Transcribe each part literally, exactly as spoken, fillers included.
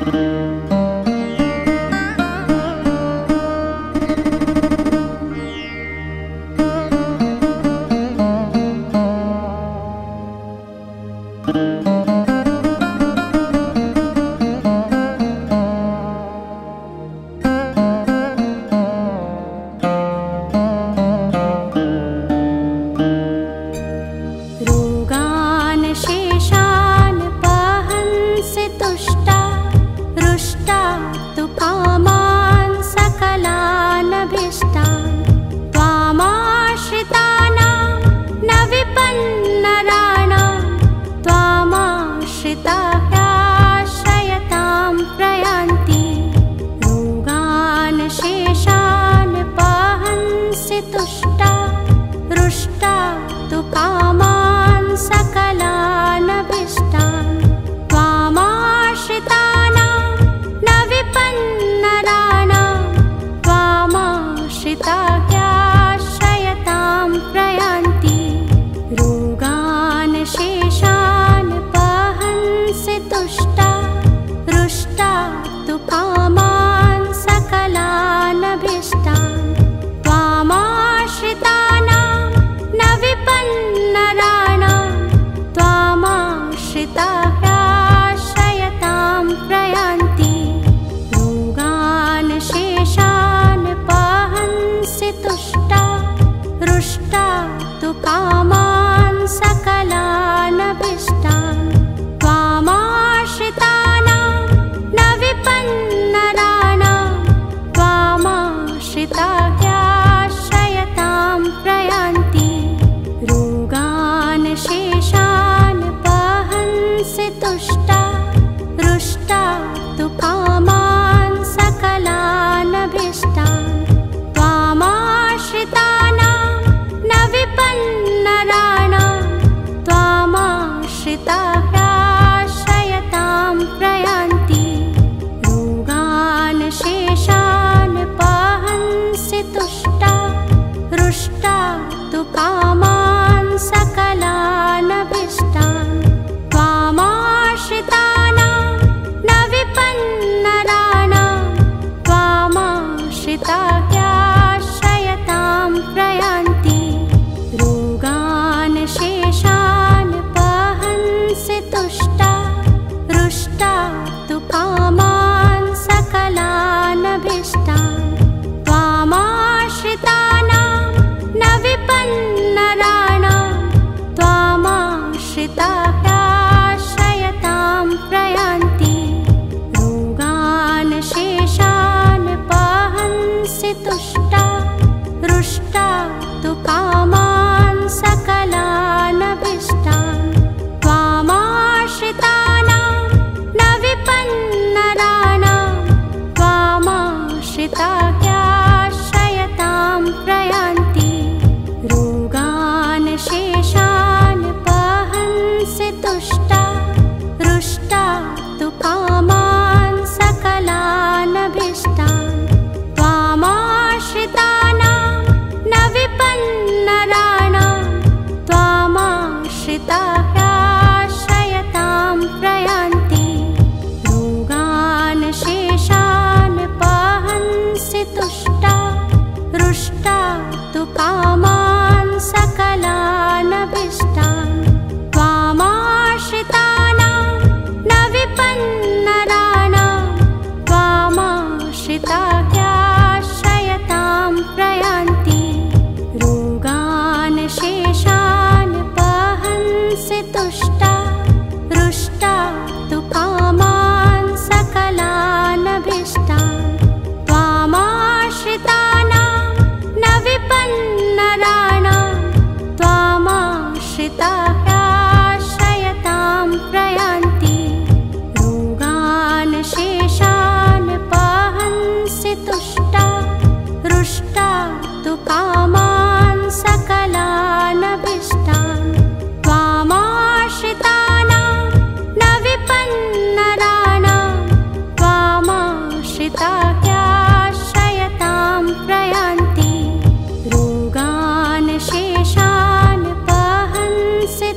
रोगान् शेषान् पहन्सि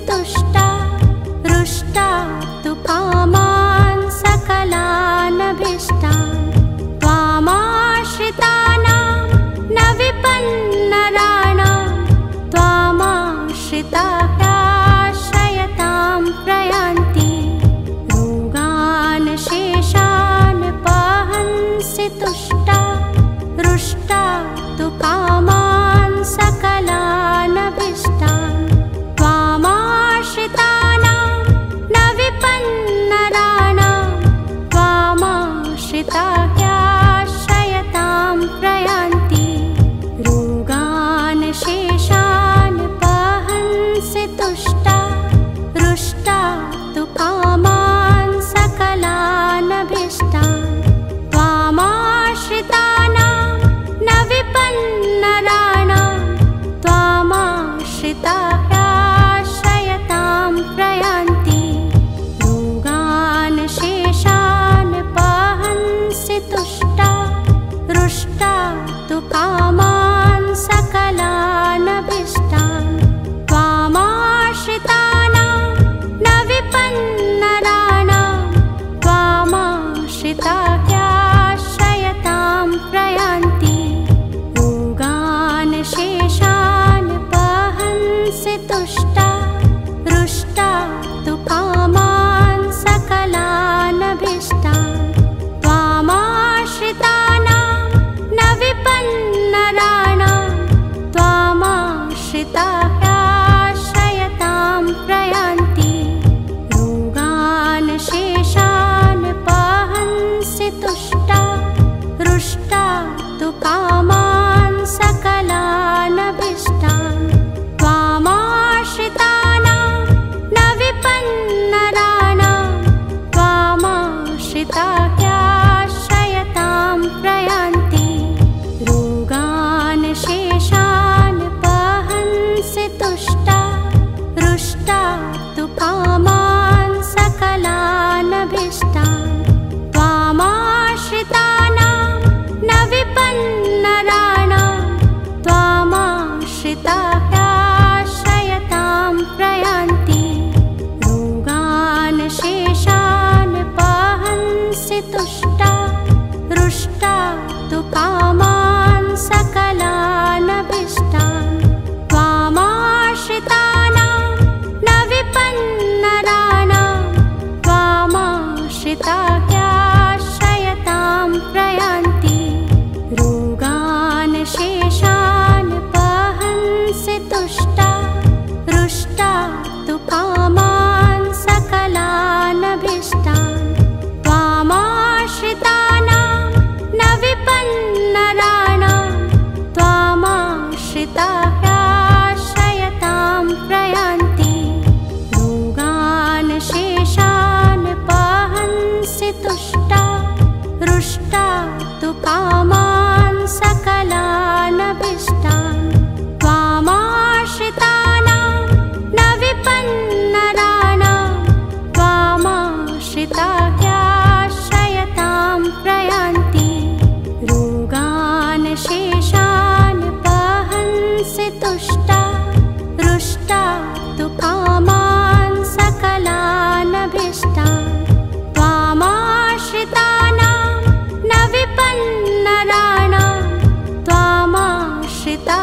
ह्याश्रयतां प्रयान्ति रोगान् शेषान् पाहन्सि तुष्टा रुष्टा तु कामान् सकलानभीष्टान् त्वामाश्रितानां न विपन्नराणां त्वामाश्रिता ह्याश्रयतां प्रयान्ति रोगान् शेषान् पाहन्सि तुष्टा रुष्टा तु कामान् सकलानभीष्टान् त्वामाश्रितानां न विपन्नराणां त्वामाश्रिता ह्याश्रयतां प्रयान्ति रोगान् शेषान् पाहन्सि तुष्टा रुष्टा तु कामान् सकलानभीष्टान् त्वामाश्रितानां न विपन्नराणां त्वामाश्रिता ह्याश्रयतां प्रयान्ति रोगान् शेषान् पाहन्सि तुष्टा रुष्टा तु कामान् सकलानभीष्टान् त्वामाश्रितानां न विपन्नराणां त्वामाश्रिता ह्याश्रयतां प्रयान्ति रोगान् शेषान् पाहन्सि तुष्टा रुष्टा तु कामान् सकलानभीष्टान् त्वामाश्रितानां न विपन्नराणां त्वामाश्रिता ह्याश्रयतां प्रयान्ति रोगान् शेषान् पाहन्सि तुष्टा रुष्टा तु कामान् सकलानभीष्टान् त्वामाश्रितानां न विपन्नराणां त्वामाश्रिता ह्याश्रयतां प्रयान्ति रोगान् शेषान् पाहन्सि तुष्टा रुष्टा तु कामान् सकलानभीष्टान् त्वामाश्रितानां न विपन्नराणां त्वामाश्रिता ह्याश्रयतां प्रयान्ति रोगान् शेषान् पाहन्सि तुष्टा रुष्टा तु कामान् सकलानभीष्टान् त्वामाश्रितानां न विपन्नराणां त्वामाश्रिता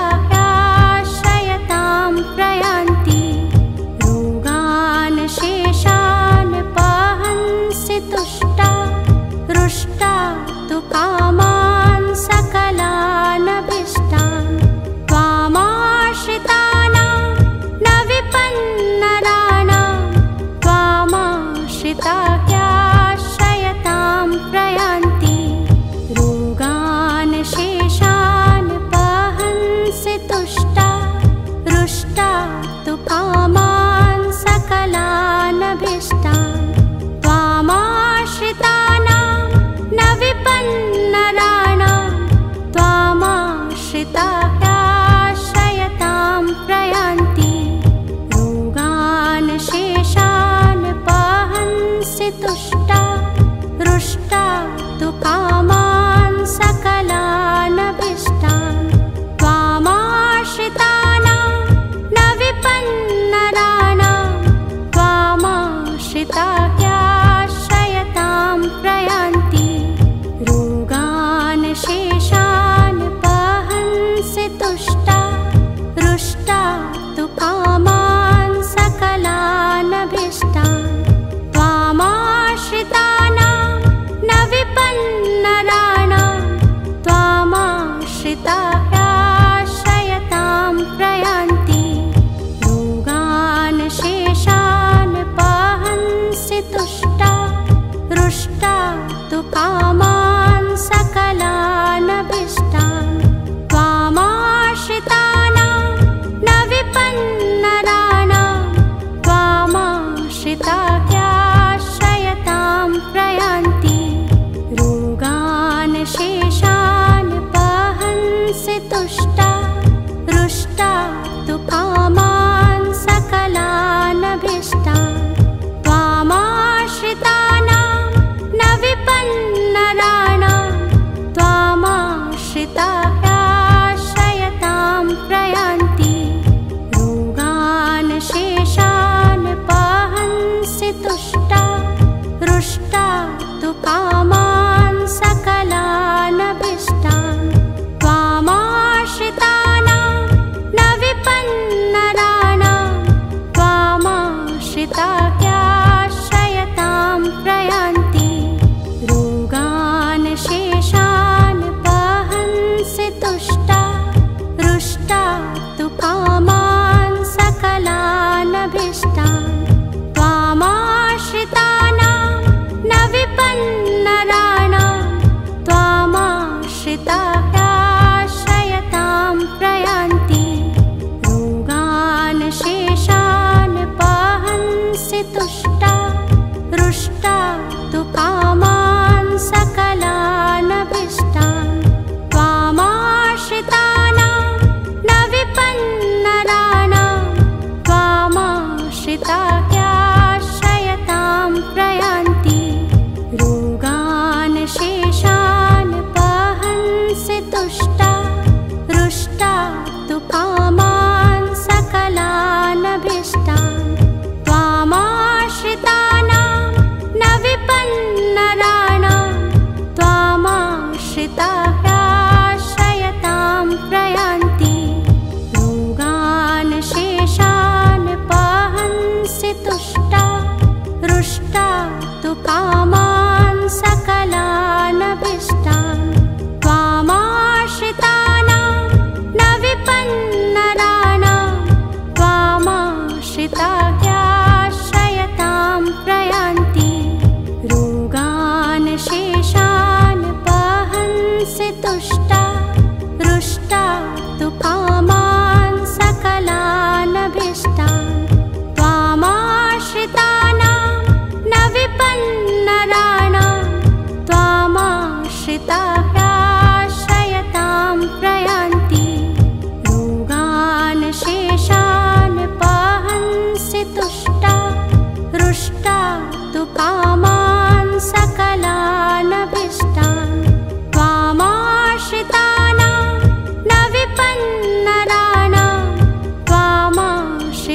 ह्याश्रयतां प्रयान्ति रोगान् शेषान् पाहन्सि तुष्टा रुष्टा तु कामान् सकलानभीष्टान् त्वामाश्रितानां न विपन्नराणां त्वामाश्रिता ह्याश्रयतां प्रयान्ति रोगान् शेषान् पाहन्सि तुष्टा रुष्टा तु कामान् सकलानभीष्टान् त्वामाश्रितानां न विपन्नराणां त्वामाश्रिता ह्याश्रयतां प्रयान्ति रोगान् शेषान् पाहन्सि तुष्टा रुष्टा तु कामान् सकलानभीष्टान् त्वामाश्रितानां न विपन्नराणां त्वामाश्रिता ह्याश्रयतां प्रयान्ति रोगान् शेषान् पाहन्सि तुष्टा रुष्टा तु कामान् सकलानभीष्टान् त्वामाश्रितानां न विपन्नराणां त्वामाश्रिता ह्याश्रयतां प्रयान्ति रोगान् शेषान् पाहन्सि तुष्टा रुष्टा तु कामान् सकलानभीष्टान् त्वामाश्रितानां न विपन्नराणां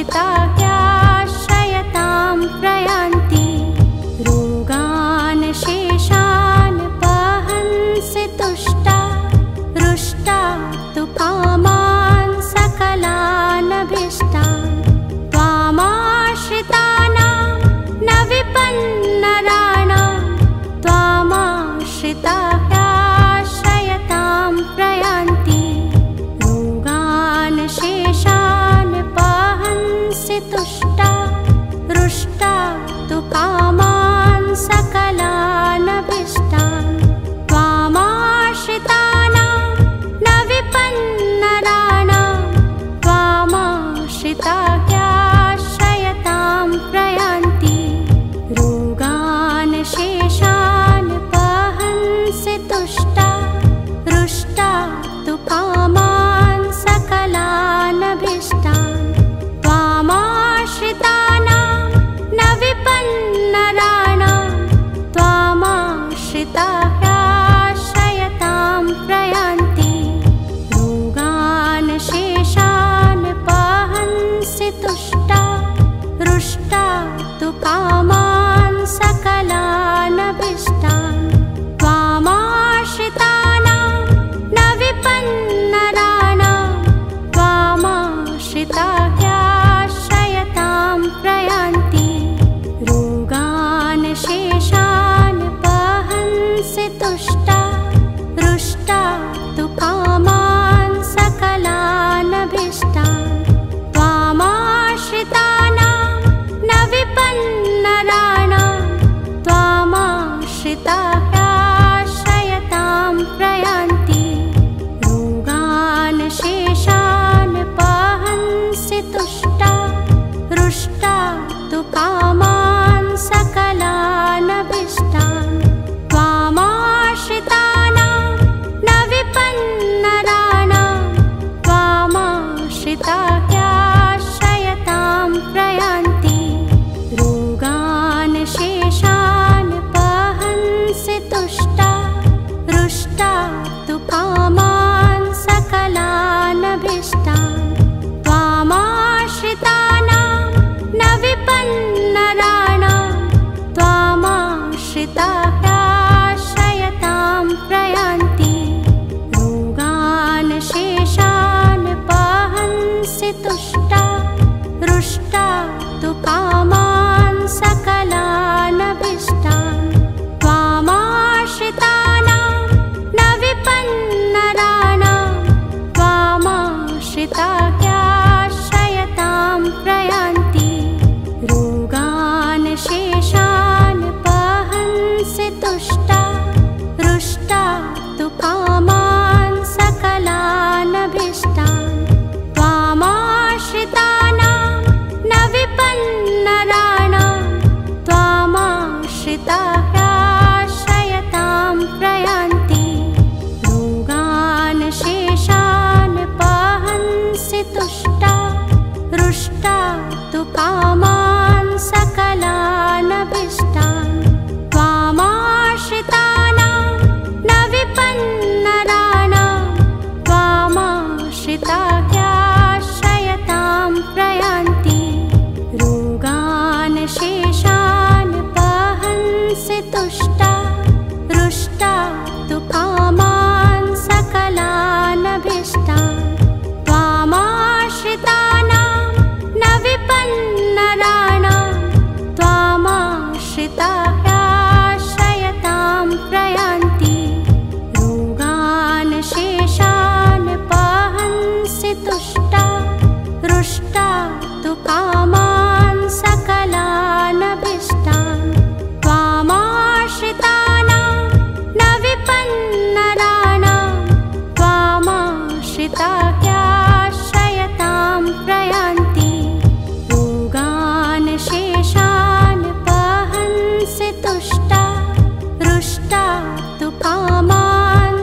त्वामाश्रिता ह्याश्रयतां प्रयान्ति रोगान् शेषान् पहन्सि तुष्टा रुष्टा तु कामान् सकलानभीष्टान् त्वामाश्रितानां न विपन्नराणां त्वामाश्रिता ह्याश्रयतां प्रयान्ति रोगान् शेषान् पहन्सि तुष्टा रुष्टा तु कामान् सकलानभीष्टान् त्वामाश्रितानां न विपन्नराणां त्वामाश्रिता ह्याश्रयतां प्रयान्ति रोगान् शेषान् पहन्सि तुष्टा रुष्टा तु कामान् सकलानभीष्टान् त्वामाश्रितानां न विपन्नराणां त्वामाश्रिता ह्याश्रयतां प्रयान्ति रोगान् शेषान् पहन्सि तुष्टा रुष्टा तु कामान् सकलानभीष्टान् त्वामाश्रितानां न विपन्नराणां त्वामाश्रिता ह्याश्रयतां प्रयान्ति रोगान् शेषान् पहन्सि तुष्टा रुष्टा तु कामान् सकलानभीष्टान् त्वामाश्रितानां न विपन्नराणां त्वामाश्रिता ह्याश्रयतां प्रयान्ति रोगान् शेषान् पहन्सि तुष्टा रुष्टा तु कामान् सकलानभीष्टान् त्वामाश्रितानां न विपन्नराणां त्वामाश्रिता ह्याश्रयतां प्रयान्ति रोगान् शेषान् पहन्सि तुष्टा रुष्टा तु कामान् सकलानभीष्टान् त्वामाश्रितानां न विपन्नराणां त्वामाश्रिता ह्याश्रयतां प्रयान्ति रोगान् शेषान् पहन्सि तुष्टा रुष्टा तु कामान् सकलानभीष्टान् त्वामाश्रितानां न विपन्नराणां त्वामाश्रिता ह्याश्रयतां प्रयान्ति रोगान् शेषान् पहन्सि तुष्टा रुष्टा तु कामान् सकलानभीष्टान् त्वामाश्रितानां न विपन्नराणां त्वामाश्रिता ह्याश्रयतां प्रयान्ति रोगान् शेषान् पहन्सि तुष्टा रुष्टा तु कामान् सकलानभीष्टान् त्वामाश्रितानां न विपन्नराणां त्वामाश्रिता ह्याश्रयतां प्रयान्ति रोगान् शेषान् पहन्सि तुष्टा रुष्टा तु कामान् सकलानभीष्टान् त्वामाश्रितानां न विपन्नराणां त्वामाश्रिता ह्याश्रयतां प्रयान्ति रोगान् शेषान् पहन्सि तुष्टा रुष्टा तु कामान् सकलानभीष्टान् त्वामाश्रितानां न विपन्नराणां त्वामाश्रिता ह्याश्रयतां प्रयान्ति रोगान् शेषान् पहन्सि तुष्टा रुष्टा तु कामान्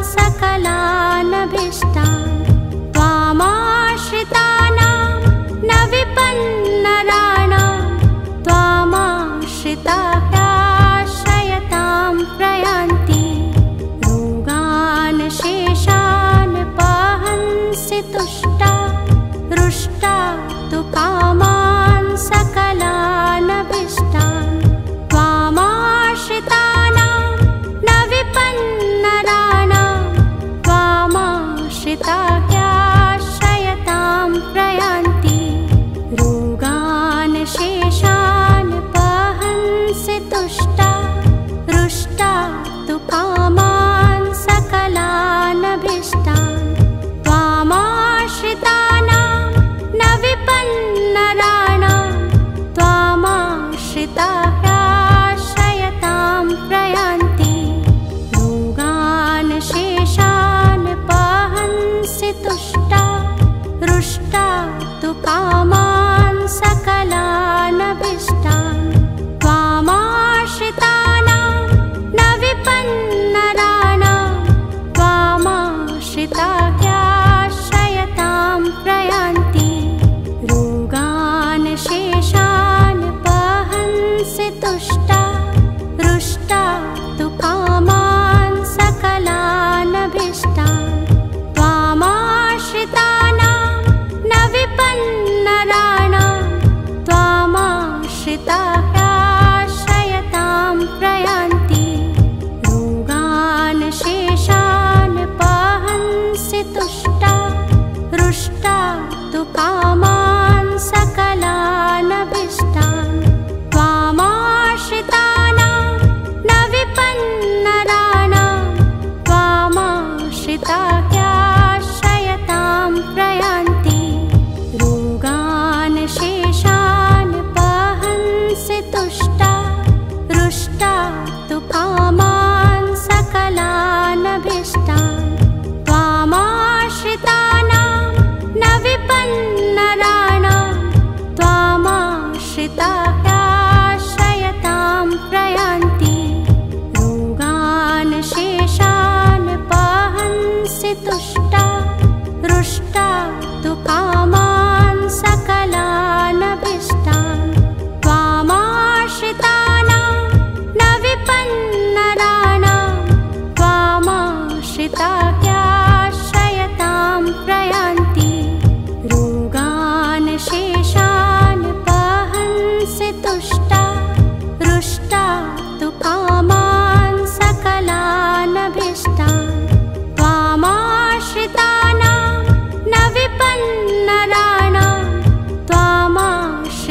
सकलानभीष्टान् त्वामाश्रितानां न विपन्नराणां त्वामाश्रिता ह्याश्रयतां प्रयान्ति रोगान् शेषान् पहन्सि तुष्टा रुष्टा तु कामान्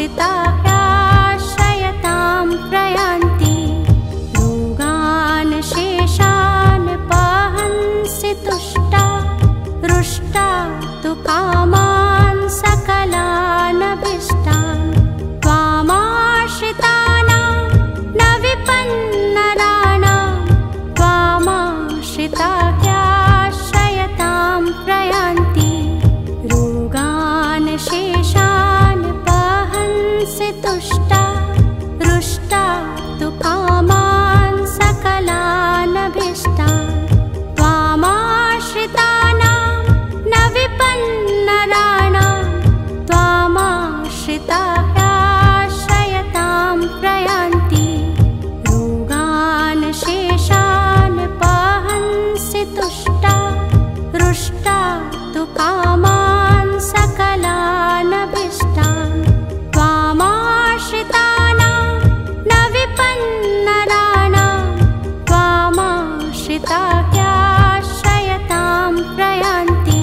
ह्याश्रयतां प्रयान्ति रोगान् शेषान् पाहन्सि तुष्टा रुष्टा तु कामान् सकलानभीष्टान् त्वामाश्रितानां न विपन्नराणां त्वामाश्रिता ह्याश्रयतां प्रयान्ति रोगान् शेषान् पाहन्सि तुष्टा रुष्टा तु कामान् सकलानभीष्टान् त्वामाश्रितानां न विपन्नराणां त्वामाश्रिता ह्याश्रयतां प्रयान्ति रोगान् शेषान् पाहन्सि तुष्टा रुष्टा तु कामान् सकलानभीष्टान् त्वामाश्रितानां न विपन्नराणां त्वामाश्रिता ह्याश्रयतां प्रयान्ति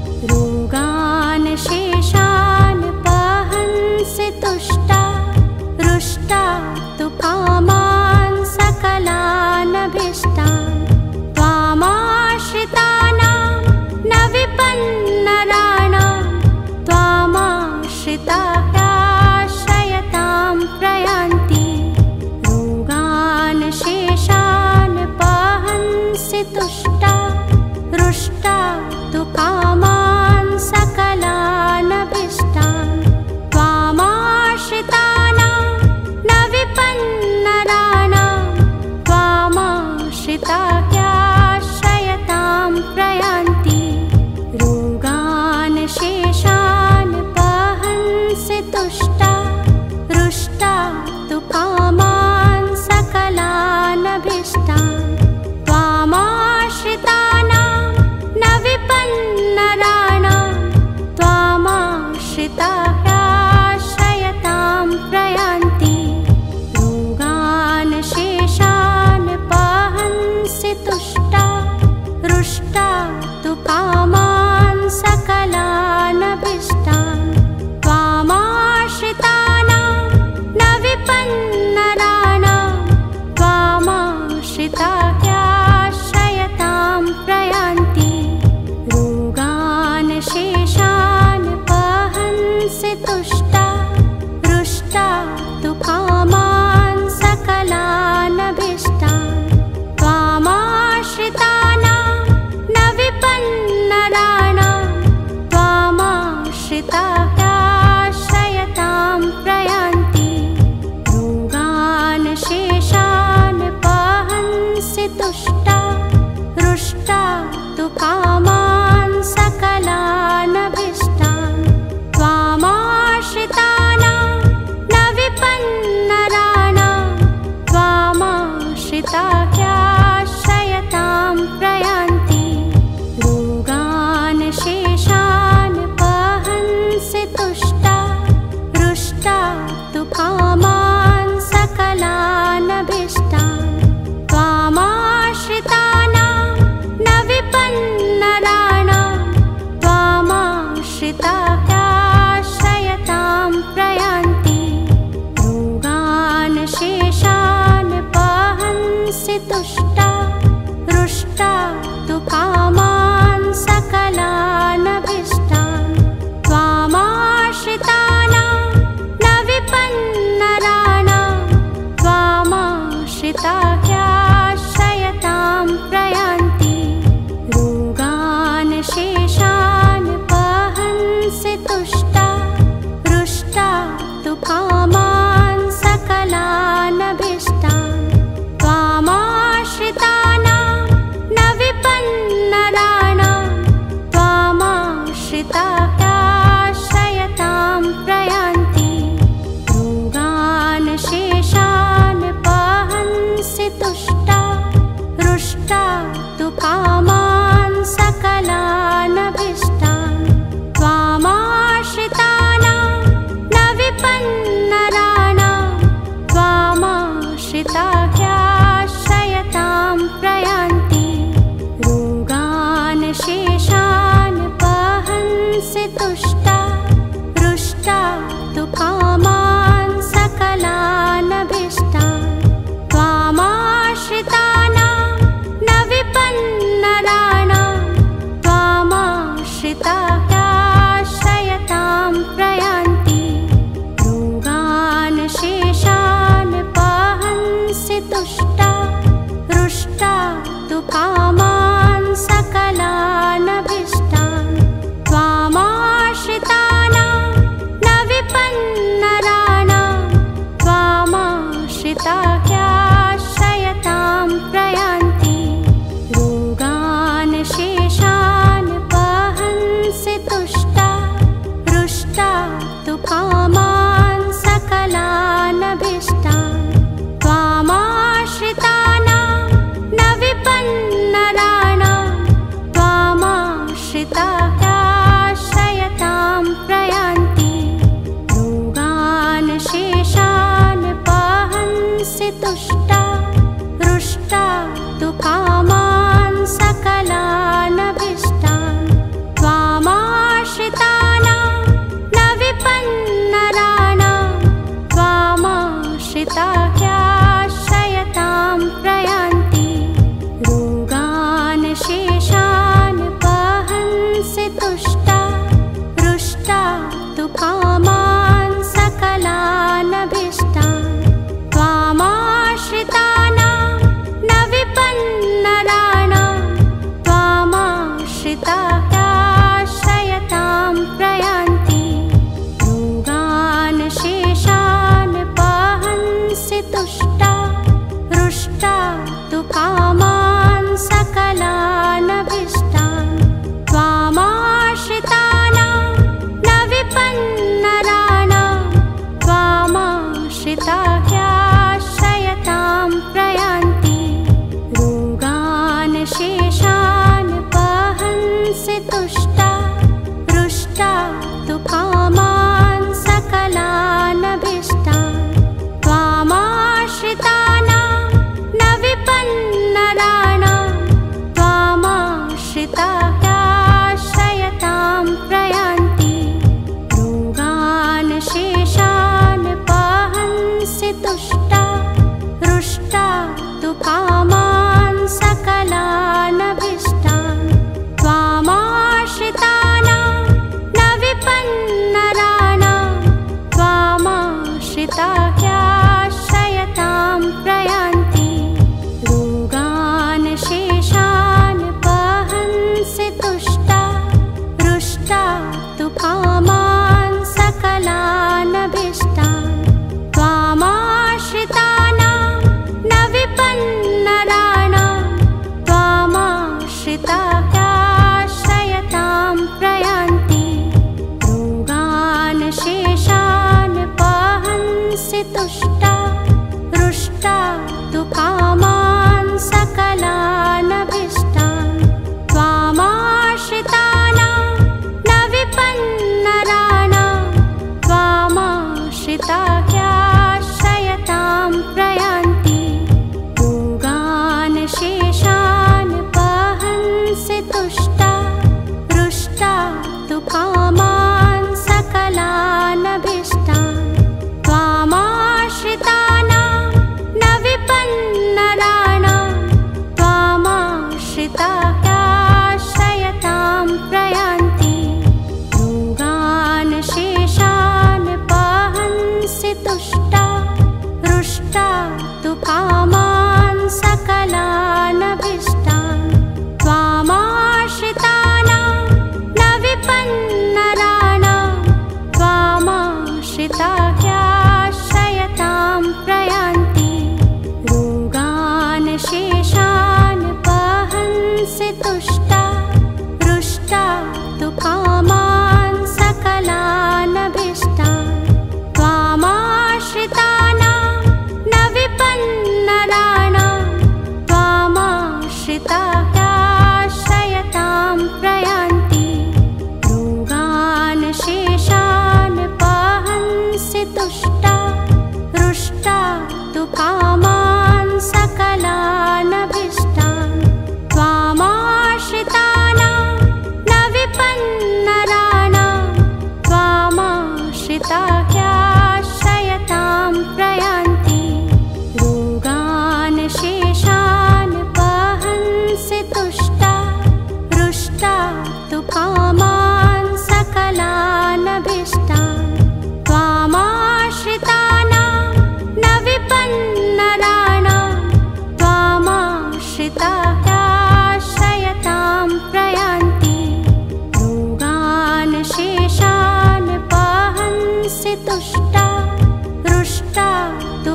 रोगान् शेषान् पाहन्सि तुष्टा रुष्टा तु कामान् सकलानभीष्टान् त्वामाश्रितानां न विपन्नराणां त्वामाश्रिता ह्याश्रयतां प्रयान्ति रोगान् शेषान् पाहन्सि तुष्टा रुष्टा तु कामान् सकलानभीष्टान् त्वामाश्रितानां न विपन्नराणां त्वामाश्रिता ह्याश्रयतां प्रयान्ति रोगान् शेषान् पाहन्सि तुष्टा रुष्टा तु कामान् सकलानभीष्टान् त्वामाश्रितानां न विपन्नराणां त्वामाश्रिता ह्याश्रयतां प्रयान्ति रोगान् शेषान् पाहन्सि तुष्टा रुष्टा तु कामान् सकलानभीष्टान् त्वामाश्रितानां न विपन्नराणां त्वामाश्रिता ह्याश्रयतां प्रयान्ति रोगान् शेषान् पाहन्सि तुष्टा रुष्टा तु कामान् सकलानभीष्टान् त्वामाश्रितानां न विपन्नराणां त्वामाश्रिता ह्याश्रयतां प्रयान्ति रोगान् शेषान् पाहन्सि तुष्टा रुष्टा तु कामान् सकलानभीष्टान् त्वामाश्रितानां न विपन्नराणां त्वामाश्रिता ह्याश्रयतां प्रयान्ति रोगान् शेषान् पाहन्सि तुष्टा रुष्टा तु कामान् सकलानभीष्टान् त्वामाश्रितानां न विपन्नराणां त्वामाश्रिता ह्याश्रयतां प्रयान्ति रोगान् शेषान् पाहन्सि तुष्टा रुष्टा तु कामान् सकलानभीष्टान् त्वामाश्रितानां न विपन्नराणां त्वामाश्रिता ह्याश्रयतां प्रयान्ति रोगान् शेषान् पाहन्सि तुष्टा रुष्टा तु कामान् सकलानभीष्टान् त्वामाश्रितानां न विपन्नराणां त्वामाश्रिता ह्याश्रयतां प्रयान्ति रोगान् शेषान् पाहन्सि तुष्टा रुष्टा तु कामान् सकलानभीष्टान् त्वामाश्रितानां न विपन्न कामान् सकलानभीष्टान् त्वामाश्रितानां न विपन्नराणां त्वामाश्रिताः ह्याश्रयतां प्रयान्ति रोगान् शेषान् पाहन्सि तुष्टा रुष्टा तु कामान् सकलानभीष्टान् त्वामाश्रितानां न विपन्नराणां त्वामाश्रिताः ह्याश्रयतां प्रयान्ति रोगान् शेषान् पाहन्सि तुष्टा रुष्टा तु कामान् सकलानभीष्टान् त्वामाश्रितानां न विपन्नराणां त्वामाश्रिताः ह्याश्रयतां प्रयान्ति रोगान् शेषान् पाहन्सि तुष्टा रुष्टा तु कामान् सकलानभीष्टान् त्वामाश्रितानां न विपन्नराणां त्वामाश्रिताः ह्याश्रयतां प्रयान्ति रोगान् शेषान् पाहन्सि तुष्टा रुष्टा तु कामान् सकलानभीष्टान् त्वामाश्रितानां न विपन्नराणां त्वामाश्रिताः ह्याश्रयतां प्रयान्ति रोगान् शेषान् पाहन्सि तुष्टा रुष्टा तु कामान् सकलानभीष्टान् त्वामाश्रितानां न विपन्नराणां त्वामाश्रिताः ह्याश्रयतां प्रयान्ति रोगान् शेषान् पाहन्सि तुष्टा रुष्टा तु कामान् सकलानभीष्टान् त्वामाश्रितानां न विपन्नराणां त्वामाश्रिताः ह्याश्रयतां प्रयान्ति रोगान् शेषान् पाहन्सि तुष्टा रुष्टा तु कामान् सकलानभीष्टान् त्वामाश्रितानां न विपन्नराणां त्वामाश्रिताः ह्याश्रयतां प्रयान्ति रोगान् शेषान् पाहन्सि तुष्टा रुष्टा तु कामान् सकलानभीष्टान् त्वामाश्रितानां न विपन्नराणां त्वामाश्रिताः ह्याश्रयतां प्रयान्ति रोगान् शेषान् पाहन्सि तुष्टा रुष्टा तु कामान् सकलानभीष्टान् त्वामाश्रितानां न विपन्नराणां त्वामाश्रिताः ह्याश्रयतां प्रयान्ति रोगान् शेषान् पाहन्सि तुष्टा रुष्टा तु कामान् सकलानभीष्टान् त्वामाश्रितानां न विपन्नराणां त्वामाश्रिताः ह्याश्रयतां प्रयान्ति रोगान् शेषान् पाहन्सि तुष्टा रुष्टा तु कामान् सकलानभीष्टान् त्वामाश्रितानां न विपन्नराणां त्वामाश्रिताः ह्याश्रयतां प्रयान्ति रोगान् शेषान् पाहन्सि तुष्टा रुष्टा तु कामान् सकलानभीष्टान् त्वामाश्रितानां न विपन्नराणां त्वामाश्रिताः ह्याश्रयतां प्रयान्ति रोगान् शेषान् पाहन्सि तुष्टा रुष्टा तु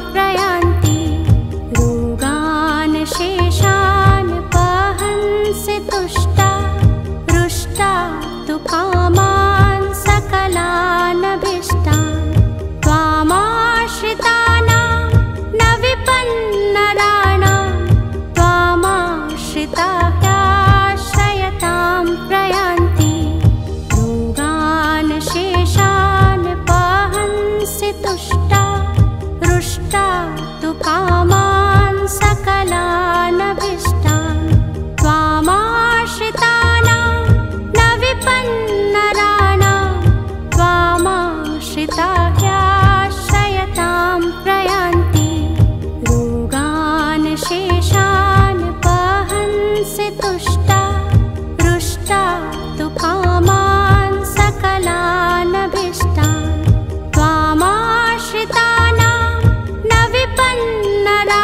प्रयान्ति रोगान् शेषान् पहन्सि तुष्टा रुष्टा तु कामान् सकलानभीष्टान् त्वामाश्रितानां न विपन्नराणां त्वामाश्रिता ह्याश्रयतां प्रयान्ति रोगान् शेषान् पहन्सि तुष्टा रुष्टा तु कामान् सकलानभीष्टान् त्वामाश्रितानां न विपन्नराणां त्वामाश्रिता ह्याश्रयतां प्रयान्ति रोगान् शेषान् पहन्सि तुष्टा रुष्टा तु कामान् सकलानभीष्टान् त्वामाश्रितानां न विपन्नराणां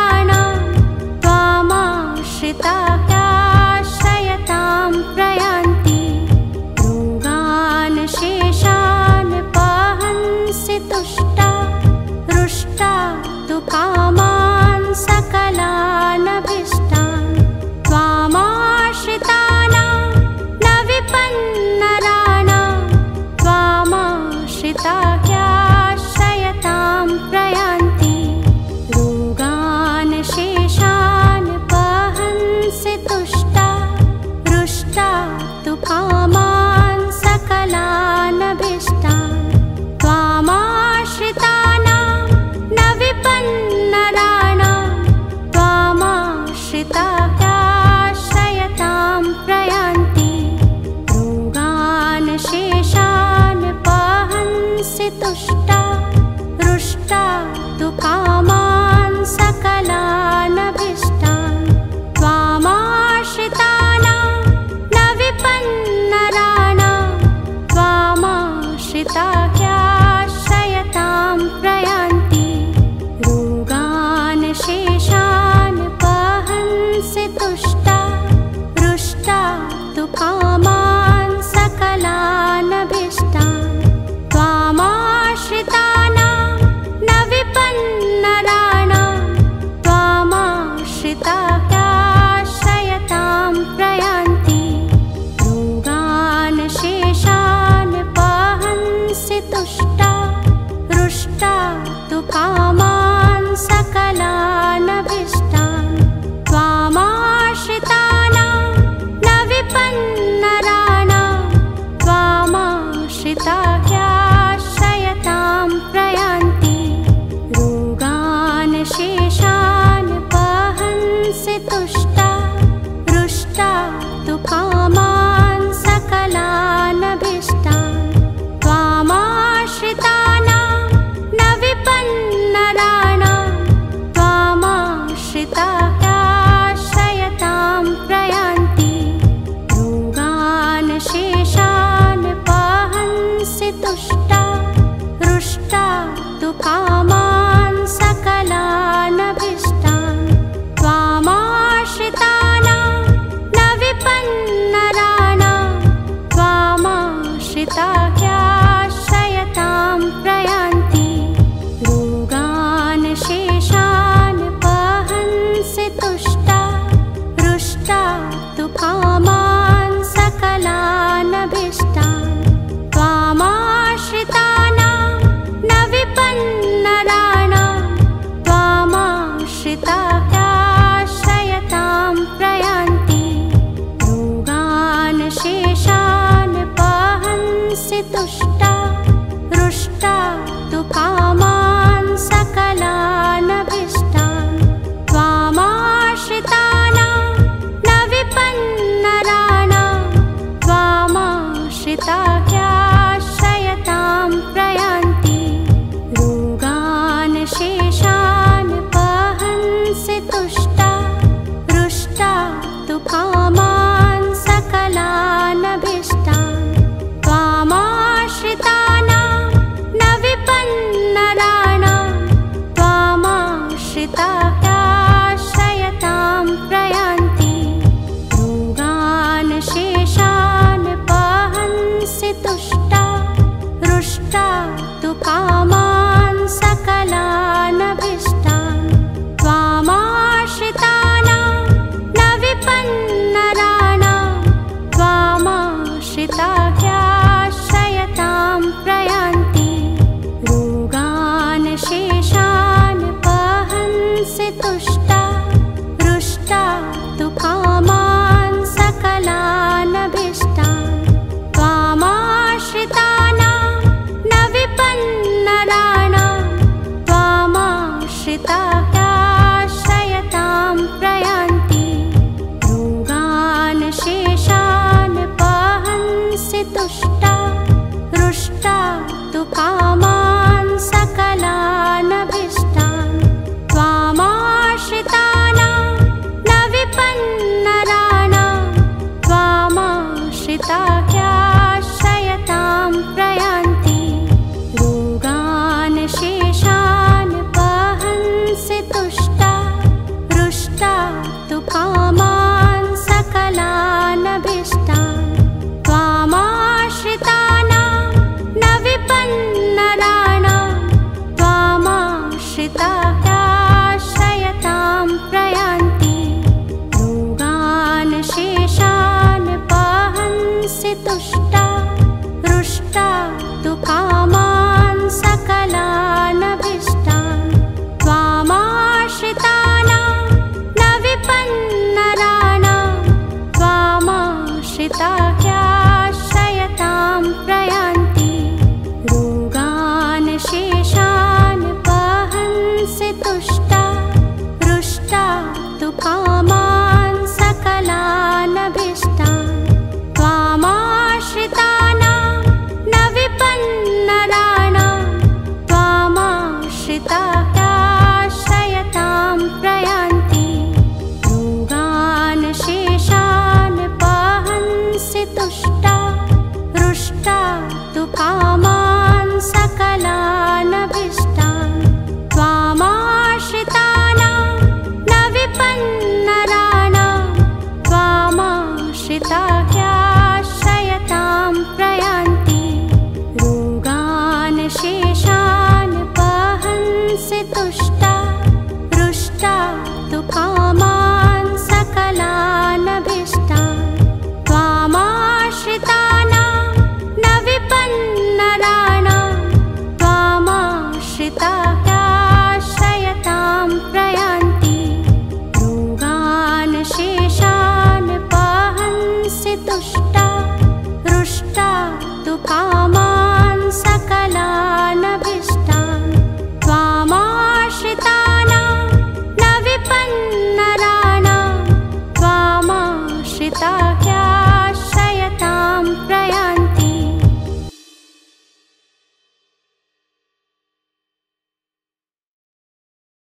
ह्याश्रयतां प्रयान्ति रोगान् शेषान् पहन्सि तुष्टा रुष्टा तु कामान् सकलानभीष्टान् त्वामाश्रितानां न विपन्नराणां त्वामाश्रिता ह्याश्रयतां प्रयान्ति रोगान् शेषान् पहन्सि तुष्टा रुष्टा तु कामान् सकलानभीष्टान् त्वामाश्रितानां न विपन्नराणां त्वामाश्रिता ह्याश्रयतां प्रयान्ति रोगान् शेषान् पहन्सि तुष्टा रुष्टा तु कामान् सकलानभीष्टान् त्वामाश्रितानां न विपन्नराणां त्वामाश्रिता ह्याश्रयतां प्रयान्ति रोगान् शेषान् पहन्सि तुष्टा रुष्टा तु कामान् सकलानभीष्टान् त्वामाश्रितानां न विपन्नराणां त्वामाश्रिता ह्याश्रयतां प्रयान्ति रोगान् शेषान् पहन्सि तुष्टा रुष्टा तु कामान् सकलानभीष्टान् त्वामाश्रितानां न विपन्नराणां त्वामाश्रिता ह्याश्रयतां प्रयान्ति रोगान् शेषान् पहन्सि तुष्टा